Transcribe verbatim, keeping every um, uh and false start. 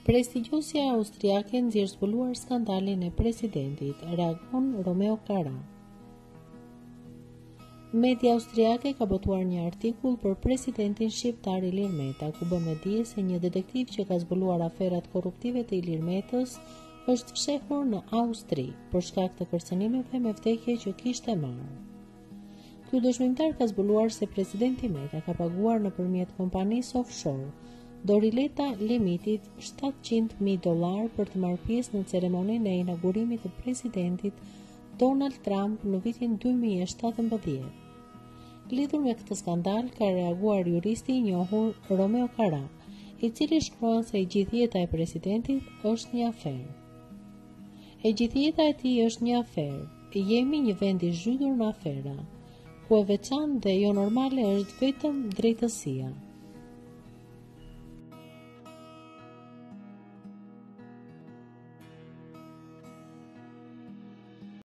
Prestigjosja austriake nxjerr zbuluar skandalin e presidentit, reagon Romeo Cara. Media austriake ka botuar një artikull për presidentin shqiptar Ilir Meta, ku bën me dije se një detektiv që ka zbuluar aferat korruptive të Ilir Metës është fshehur në Austri për shkak të kërcënimeve me vdekje që kishte marrë. Ky dëshmimtar ka zbuluar se presidenti Meta ka paguar nëpërmjet kompanisë offshore Dorileta Limited shtatëqind mijë dollar për të marrë pjesë në ceremoninë e inaugurimit të presidentit Donald Trump në vitin dy mijë e shtatëmbëdhjetë. Lidhur me këtë skandal ka reaguar juristi i njohur Romeo Cara, i cili shkruan se e gjithë jeta e presidentit është një aferë. E gjithë jeta e tij është një aferë. Jemi një vend i zhytur në afera, ku e veçantë dhe jo normale është vetëm drejtësia.